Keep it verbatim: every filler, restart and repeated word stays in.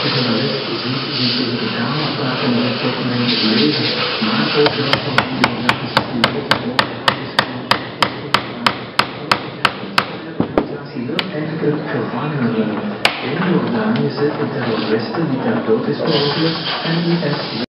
De journalist ziet die tegen de camera praten en het document lezen, maar ook wel van die organisatie wil eigenlijk gevangenen in Jordanië zitten terroristen die ter dood is veroordeeld en die S